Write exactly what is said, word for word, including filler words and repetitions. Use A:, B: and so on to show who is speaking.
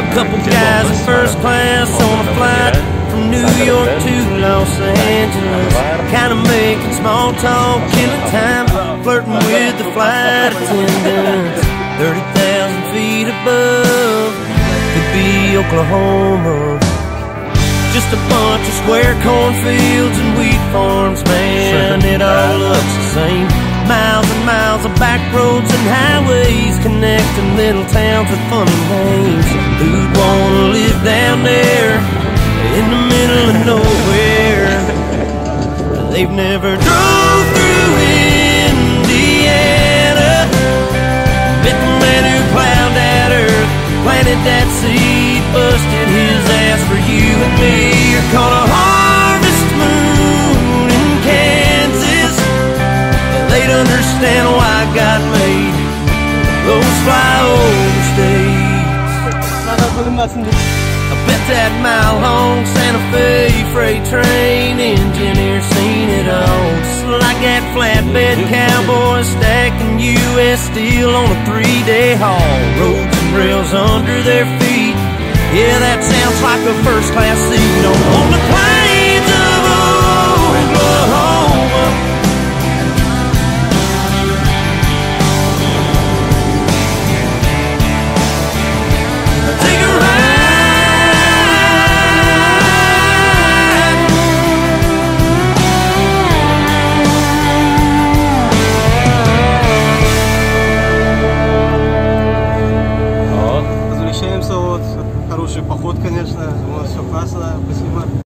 A: Couple guys in first class on a flight from New York to Los Angeles, kinda making small talk, killing time, flirting with the flight attendants. Thirty thousand feet above, could be Oklahoma. Just a bunch of square cornfields and wheat farms, man, it all looks the same. Miles and miles of back roads and highways connecting little towns with funny names. Who'd wanna live down there in the middle of nowhere? They've never drove through Indiana, met the man who plowed that earth, planted that seed, busted his ass for you and me. You're called a harvest moon in Kansas. They'd understand why God made those flyover states. I bet that mile-long Santa Fe freight train engineer seen it all. Just like that flatbed cowboy stacking U S steel on a three-day haul. Roads and rails under their feet. Yeah, that sounds like a first-class seat on the plains of Oklahoma. Take a ride.
B: Возвращаемся, вот, хороший поход, конечно, у нас все классно, спасибо.